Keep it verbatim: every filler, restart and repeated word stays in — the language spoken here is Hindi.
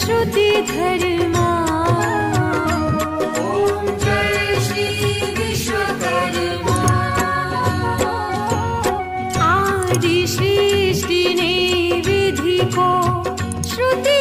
श्रुति धर्मा। ओम जय श्री विश्वकर्मा। आदि सृष्टि ने विधि को श्रुति